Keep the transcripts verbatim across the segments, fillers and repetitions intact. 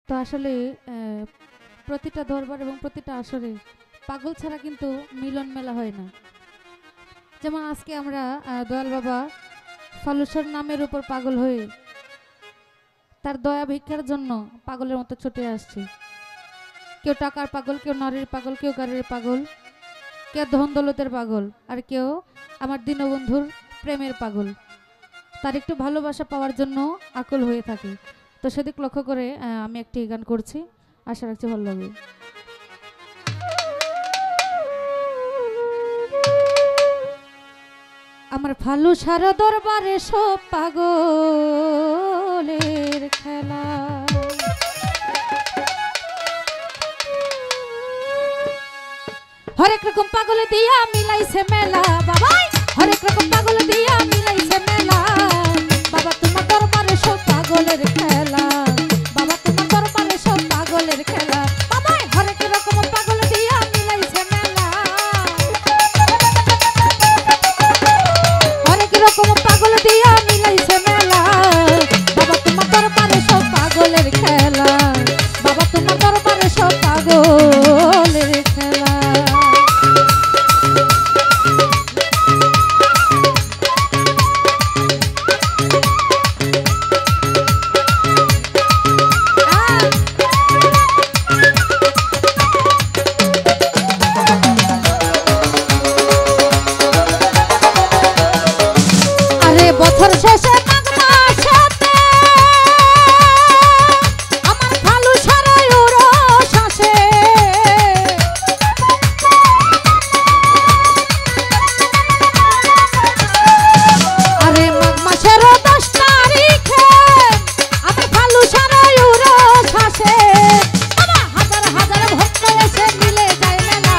তো আসলে প্রতিটা দরবার এবং প্রতিটা আসরে পাগল ছাড়া কিন্তু মিলন মেলা হয় না। যেমন আজকে আমরা দয়াল বাবা ফালুসার নামের উপর পাগল হয়ে তার দয়া ভিক্ষার জন্য পাগলের মতো ছুটে আসছি। কেউ টাকার পাগল, কেউ নারীর পাগল, কেউ গাড়ির পাগল, কেউ ধন দৌলতের পাগল, আর কেউ আমার দীনবন্ধুর প্রেমের পাগল। তার একটু ভালোবাসা পাওয়ার জন্য আকুল হয়ে থাকে। তো সেদিক লক্ষ্য করে আমি একটি গান করছি, আশা রাখছি ভালো লাগবে। আমার ফালুসার দরবারে সব পাগলের খেলা, হরেক রকম পাগল দিয়া মিলাইছে মেলা বাবা, হরেক রকম পাগল দিয়া মিলাইছে মেলা বাবা, তোমার দরবারে সব পাগলের খেলা বাবা, তোমার দরবারে সব পাগলের খেলা বাবা, হরেক রকম পাগল দিয়া মিলাইছে মেলা, হরেক রকম পাগল দিয়া মিলাইছে মেলা বাবা, তোমার দরবারে সব পাগলের খেলা বাবা, তোমার দরবারে সব পাগলের খেলা। বছর শেষে মাঘ মাসেতে আমার ফালুসার উরস আসে, আরে মাঘ মাসের দশ তারিখে আমার ফালুসার উরস আসে বাবা, হাজার হাজার ভক্ত এসে মিলে যায় মেলা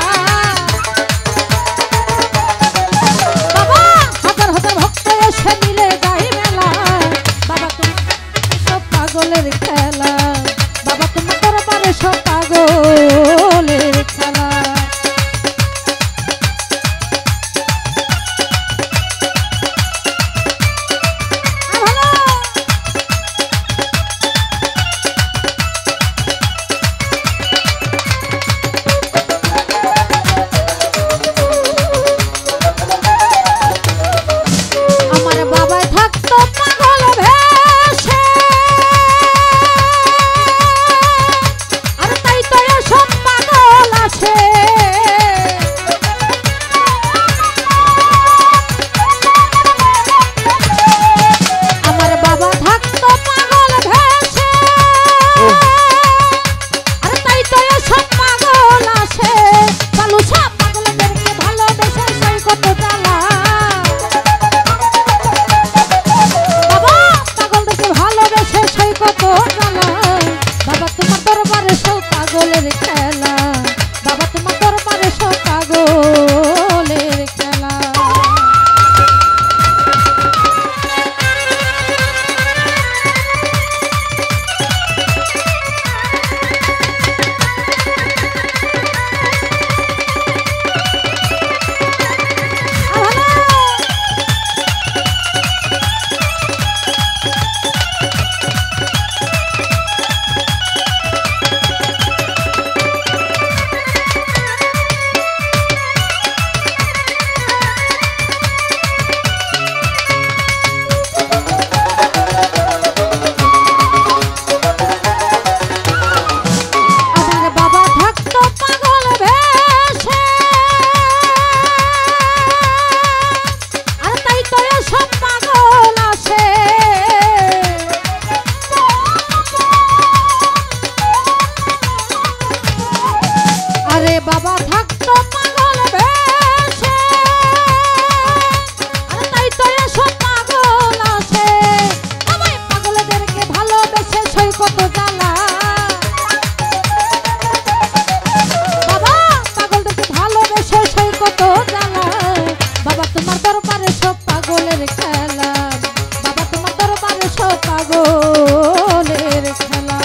বাবা, হাজার হাজার ভক্ত এসে মিলে যায় মেলা বাবা, তোমার সব পাগলের খেলা বাবা, তোমার দরবারে সব পাগলের খেলা। বাবা থাকতো পাগল বেশে, আর তাই তো এসব পাগল আছে বাবা, পাগলদেরকে ভালোবেসে সই কত জ্বালা বাবা, পাগলদেরকে ভালোবেসে সই কত জ্বালা বাবা, তোমার দরবারে সব পাগলের খেলা বাবা, তোমার দরবারে সব পাগলের খেলা।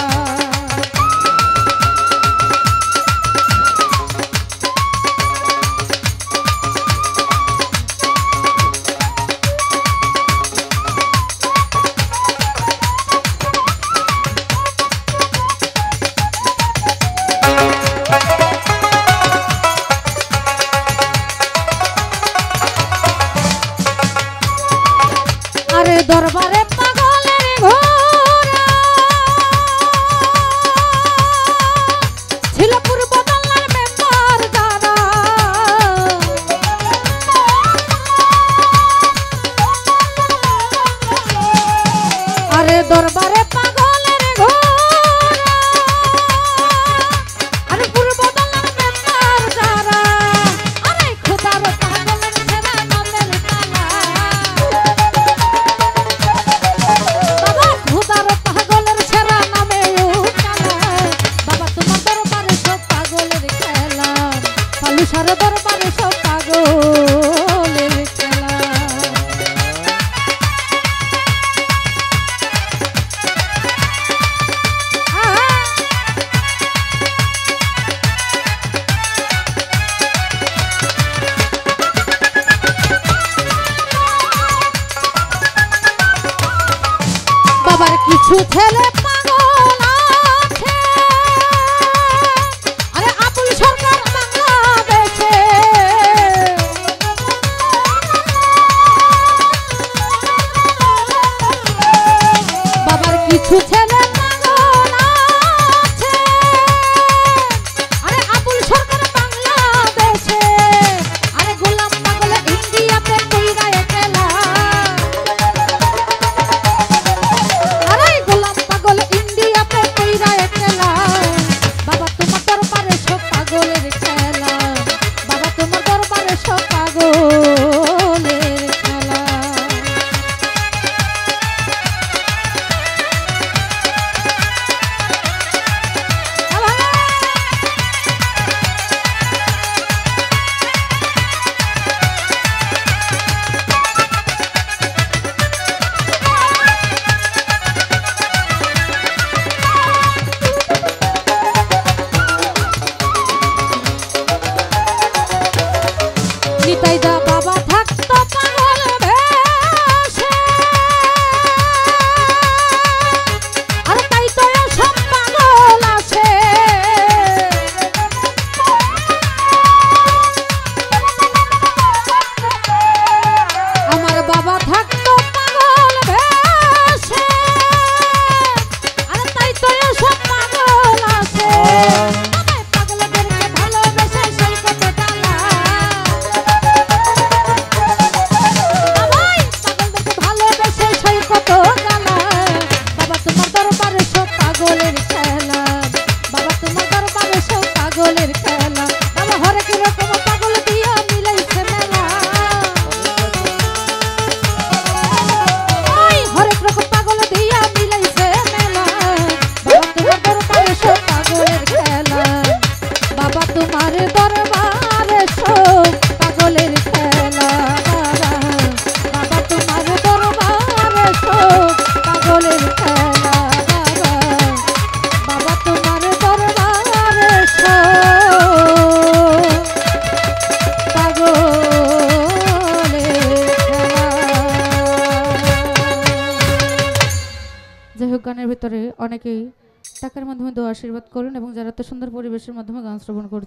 অনেকেই টাকার মাধ্যমে দোয়া আশীর্বাদ করুন এবং যারা তো সুন্দর পরিবেশের মাধ্যমে গান শ্রবণ করছেন